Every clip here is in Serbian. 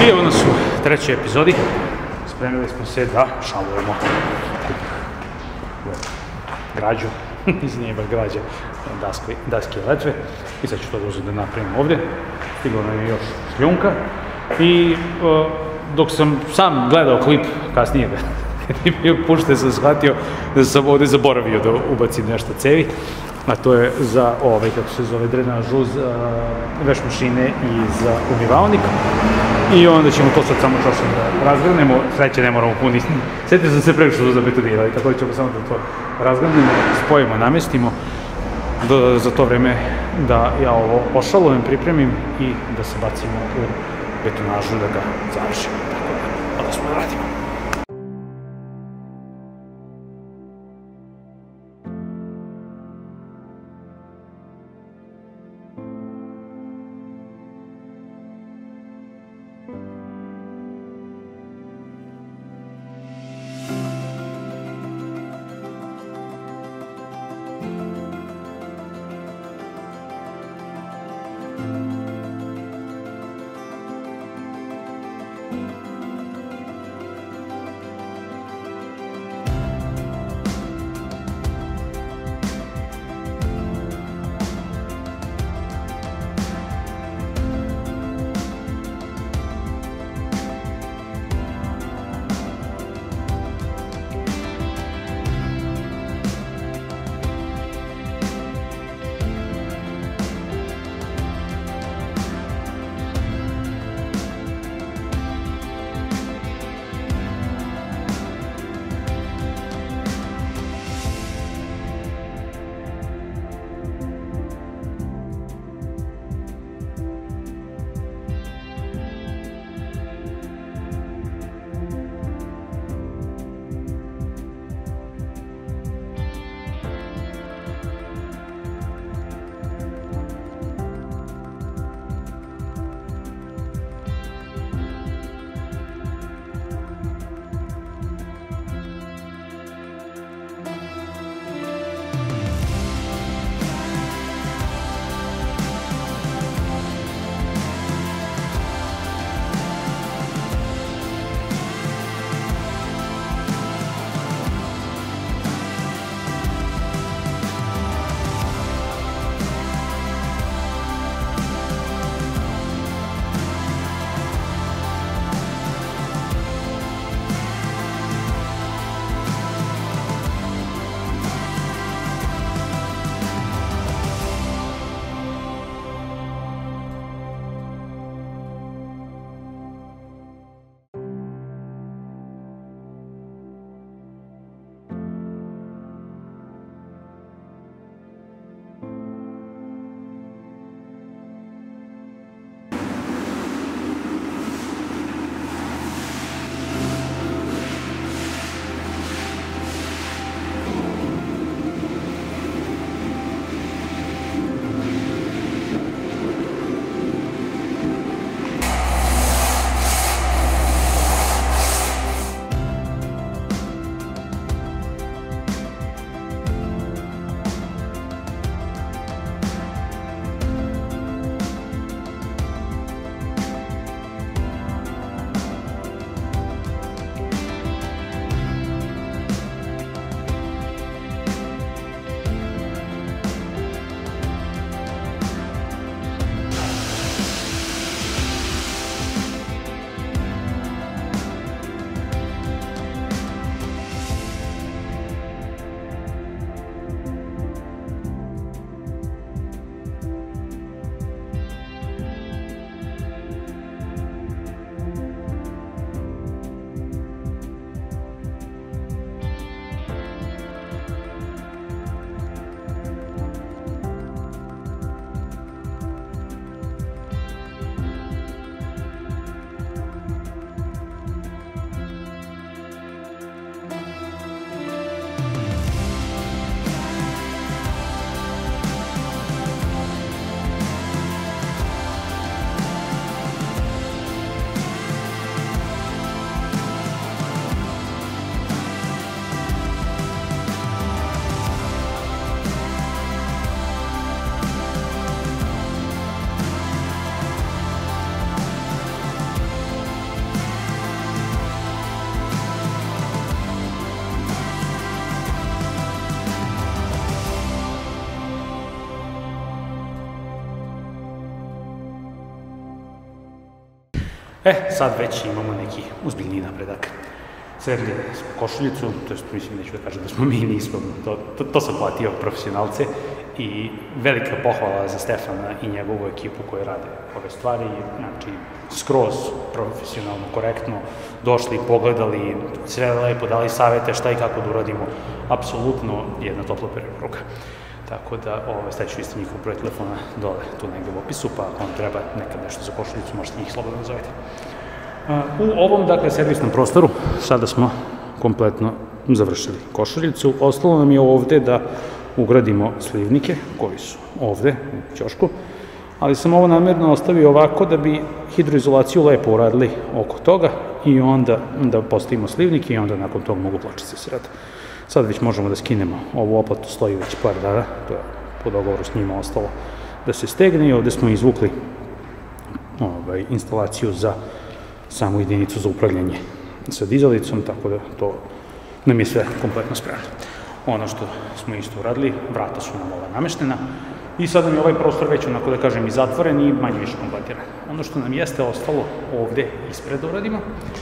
I evo nas u trećoj epizodi. Spremili smo se da šalujemo građu, nije baš građe, daske i letve. I sad ću to doći da napravim ovdje. Stigao nam je još šljunka. I dok sam sam gledao klip kasnije, kad je bio pušten, sam shvatio da sam ovdje zaboravio da ubacim nešto cevi. A to je za kako se zove, drenažu za veš mašine i za umivaonik. I onda ćemo to sad samo časom da razgrnemo, sreće ne moramo puniti. Sjetio sam se preko što za betonirali, tako da ćemo samo da to razgrnemo, spojimo, namestimo. Za to vreme da ja ovo ošalujem, pripremim i da se bacimo u betonažu da ga završimo. Tako da, onda smo da radimo. Sad već imamo neki ozbiljniji napredak. Sredili smo košuljicu, to jest mislim, neću da kažem da smo mi, nismo, to sam platio profesionalce i velika pohvala za Stefana i njegovu ekipu koji rade ove stvari, znači skroz profesionalno, korektno, došli, pogledali, sve lepo, dali savete šta i kako da uradimo, apsolutno jedna topla preporuka. Tako da, staću isto njihov broj telefona dole, tu negde u opisu, pa ako vam treba nekad nešto za košuljicu, možete njih slobodno nazovete. U ovom, dakle, servisnom prostoru, sada smo kompletno završili košuljicu. Ostalo nam je ovde da ugradimo slivnike, koji su ovde u ćošku, ali sam ovo namjerno ostavio ovako da bi hidroizolaciju lepo uradili oko toga i onda da postavimo slivnike i onda nakon toga mogu pločice se rade. Sad već možemo da skinemo ovu oplatu, stoji već par dana, to je po dogovoru s njima ostalo da se stegne i ovde smo izvukli instalaciju za samu jedinicu za upravljanje sa dizalicom, tako da to nam je sve kompletno spremno. Ono što smo isto uradili, vrata su nam nameštena i sad nam je ovaj prostor već, onako da kažem, i zatvoren i manje više kompletiran. Ono što nam jeste ostalo ovde ispred da uradimo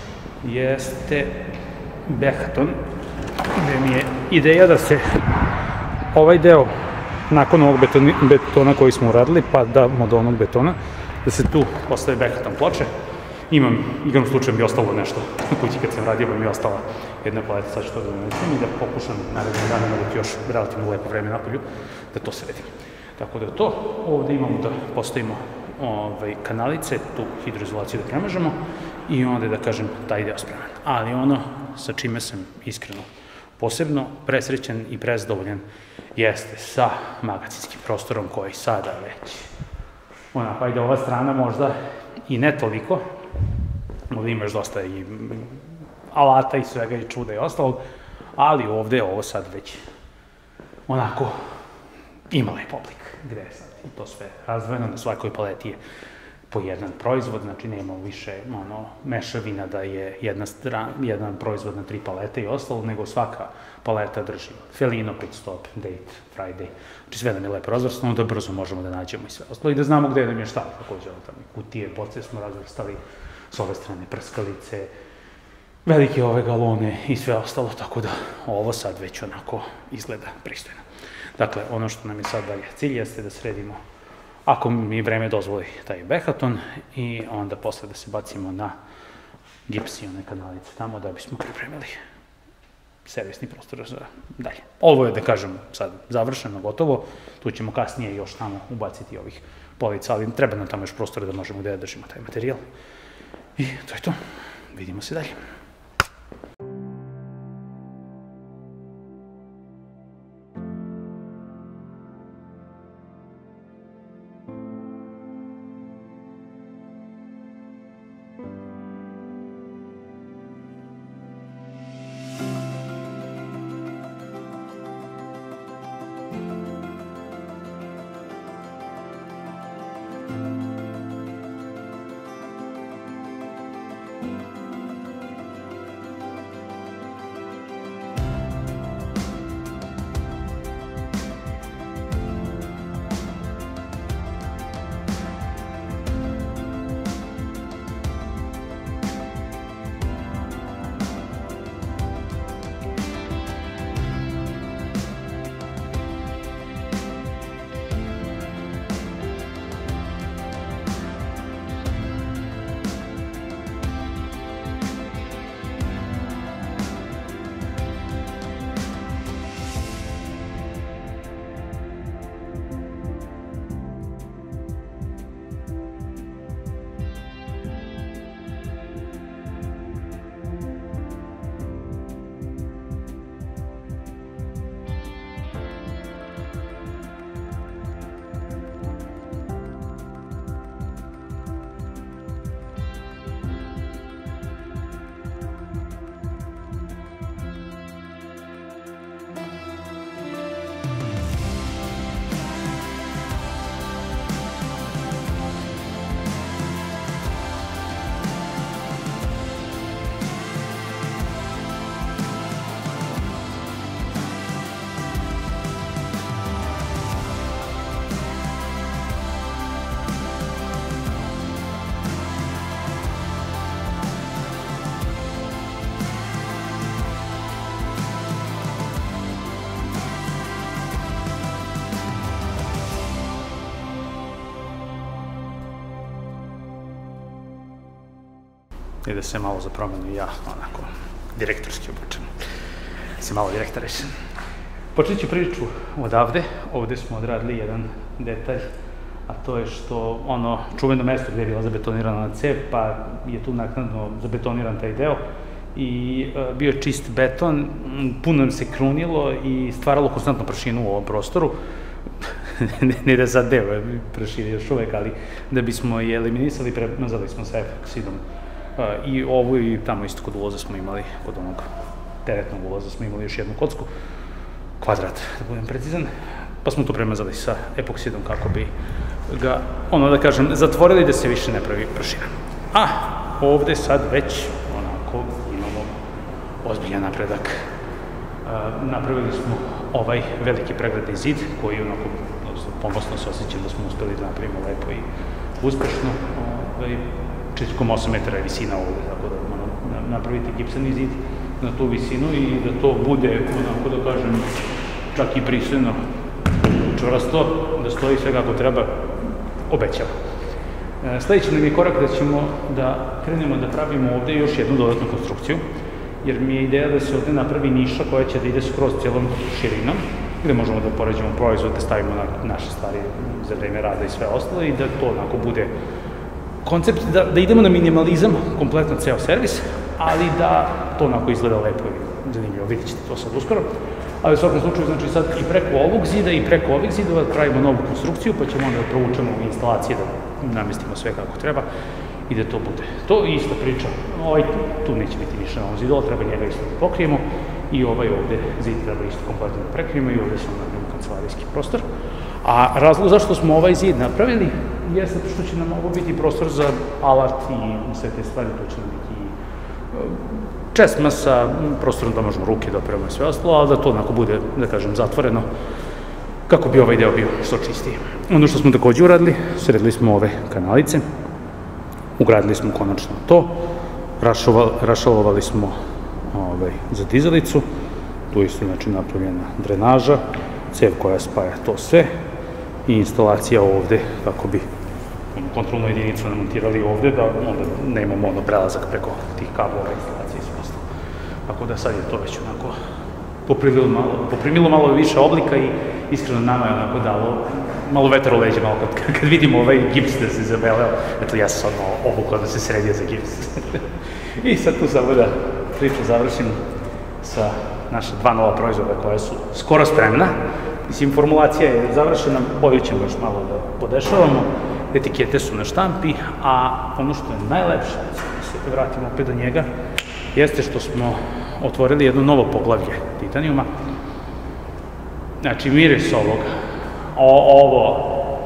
jeste behaton, gde mi je ideja da se ovaj deo, nakon ovog betona koji smo uradili, pa damo do onog betona, da se tu postave behaton ploče. Igrom slučajem bi ostalo nešto u kući kad sam radio, mi je ostala jedna paleta, sad ću to da donesem i da pokušam narednog dana da još relativno lepo vreme napolju, da to sredim. Tako da je to, ovde imamo da postavimo kanalice, tu hidroizolaciju da premažemo i onda da kažem taj deo spreman. Ali ono sa čime sam iskreno posebno presrećen i prezadovoljan jeste sa magacinskim prostorom koji sada već onako, ajde ova strana možda i ne toliko, ovdje imaš dosta i alata i svega i čuda i ostalog, ali ovde je ovo sad već onako ima lep oblik, gde je sad i to sve razvojeno, na svakoj paleti je po jedan proizvod, znači nema više mešavina da je jedan proizvod na 3 palete i ostalo, nego svaka paleta drži Felino, Pit Stop, Date, Friday, znači sve nam je lepo razvrstano, da brzo možemo da nađemo i sve ostalo i da znamo gde nam je šta, takođe tamo kutije, boce smo razvrstali, s ove strane prskalice, velike ove galone i sve ostalo, tako da ovo sad već onako izgleda pristojno. Dakle, ono što nam je sad dalje cilj jeste da sredimo, ako mi vreme dozvoli, taj behaton i onda posle da se bacimo na gips i one kanalice tamo da bismo pripremili servisni prostor za dalje. Ovo je, da kažem, sad završeno, gotovo, tu ćemo kasnije još tamo ubaciti ovih polica, ali treba nam tamo još prostora da možemo gde da držimo taj materijal. I to je to, vidimo se dalje. da se malo za promenu i ja, onako, direktorski obučen. Se malo direktor reći. Počet ću priču odavde. Ovde smo odradili jedan detalj, a to je što ono čuveno mesto gde je bila zabetonirana cev, pa je tu naknadno zabetoniran taj deo i bio je čist beton, puno nam se krunilo i stvaralo konstantno prašinu u ovom prostoru. Ne da sad deo prašine još uvek, ali da bismo je eliminisali, premazali smo sa epoksidom. I ovo i tamo isto kod ulaza smo imali, kod onog teretnog ulaza smo imali još jednu kocku, kvadrat, da budem precizan, pa smo to premazali sa epoksidom kako bi ga, ono da kažem, zatvorili da se više ne pravi prašina. A ovde sad već, onako, imamo ozbiljan napredak. Napravili smo ovaj veliki pregradni zid, koji onako, ponosno se osjećam da smo uspeli da napravimo lepo i uspešno. 4,8 metara je visina ovde, tako da napraviti gipsani zid na tu visinu i da to bude, onako da kažem, čak i pristojno, čvrsto, da stoji sve kako treba, obećava. Sledeći nam je korak da ćemo da krenemo da pravimo ovde još jednu dodatnu konstrukciju, jer mi je ideja da se ovde napravi niša koja će da ide skroz cijelom širinom, gde možemo da poređemo proizvod, da stavimo naše stvari za vreme rada i sve ostalo i da to onako bude koncept, da idemo na minimalizam, kompletno ceo servis, ali da to onako izgleda lepo i zanimljivo, vidjet ćete to sad uskoro. Ali u svakom slučaju, znači sad i preko ovog zida i preko ovih zidova pravimo novu konstrukciju, pa ćemo onda da provučemo u instalacije, da namestimo sve kako treba i da to bude. To je ista priča, tu neće biti ništa na ovom zidu, treba njega isto da pokrijemo i ovaj ovde zid treba isto kompletno da prekrijemo i ovde ćemo napravimo kancelarijski prostor. A razlog zašto smo ovaj zid napravili je zato što će nam ovo biti prostor za alat i sve te stvari, to će nam biti česma sa prostorom da možemo ruke da operamo i sve ostalo, ali da to onako bude, da kažem, zatvoreno, kako bi ovaj deo bio što čistiji. Ono što smo takođe uradili, sredili smo ove kanalice, ugradili smo konačno to, rašalovali smo za dizalicu, tu isto znači napravljena drenaža, cev koja spaja to sve i instalacija ovde kako bi kontrolnu jedinicu namontirali ovde, da onda nemamo prelazak preko tih kablova, instalacije i sve ostalo. Tako da sad je to već onako poprimilo malo više oblika i iskreno nama je onako dalo malo vetar u leđe, malo kad vidimo ovaj gips da se zabeleo, eto ja sam sad malo obukao da se sredio za gips. I sad tu samo da priču završim sa naša dva nova proizvoda koja su skoro spremna. Mislim, formulacija je završena, boju ćemo još malo da podešavamo, etikete su na štampi, a ono što je najlepše, da se vratimo opet do njega, jeste što smo otvorili jedno novo poglavlje titanijuma. Znači, miris ovo,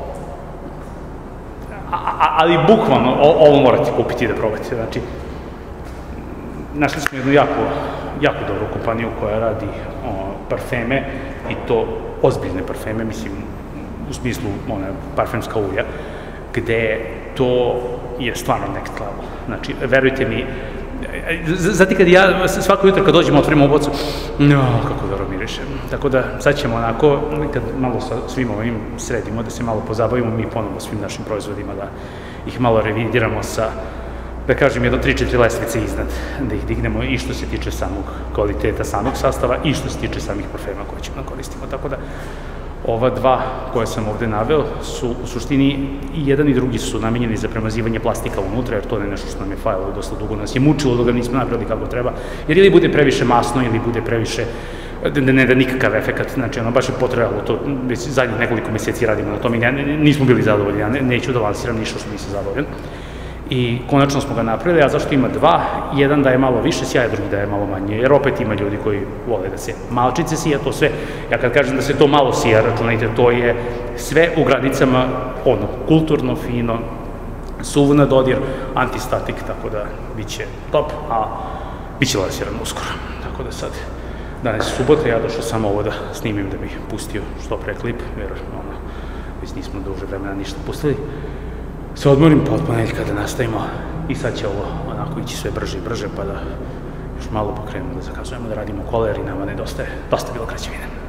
ali bukvalno ovo morate kupiti i da probate. Znači, našli smo jednu jako dobru kompaniju koja radi parfeme i to ozbiljne parfeme, mislim, u smislu parfemska ulja, gde to je stvarno next level. Znači, verujte mi, znate kad ja svako jutro kad dođem otvorim ovu bocu, kako dobro miriše. Tako da sad ćemo onako, kad malo sa svim ovim sredimo, da se malo pozabavimo mi ponovo svim našim proizvodima, da ih malo revidiramo sa, da kažem, jedno 3-4 lestvice iznad, da ih dignemo i što se tiče samog kvaliteta, samog sastava i što se tiče samih parfema koje ćemo da koristimo. Tako da, ova dva koje sam ovde naveo su u suštini i jedan i drugi su namenjeni za premazivanje plastika unutra, jer to je nešto što nam je falilo dosta dugo, nas je mučilo dok ga nismo napravili kako treba, jer ili bude previše masno ili bude previše, ne da nikakav efekat, znači ono baš je potrebalo to, zadnjih nekoliko meseci radimo na tom i nismo bili zadovoljni, ja neću da lansiram ništa što nisam zadovoljan. I konačno smo ga napravili, a zašto ima dva? Jedan daje malo više sjaja, drugi daje malo manje, jer opet ima ljudi koji vole da se malčice sija, to sve. Ja kad kažem da se to malo sija, računajte, to je sve u granicama, kulturno, fino, suv na dodir, antistatik, tako da bit će top, a bit će lansirano uskoro. Tako da sad, danas je subota, ja došao samo ovo da snimim da bih pustio što pre klip, jer već nismo duže vremena ništa pustili. Se odmorim, pa od ponedjeljka da nastavimo i sad će ovo onako ići sve brže i brže, pa da još malo pokrenemo da zakazujemo, da radimo koler i nama nedostaje dosta bilo građevine.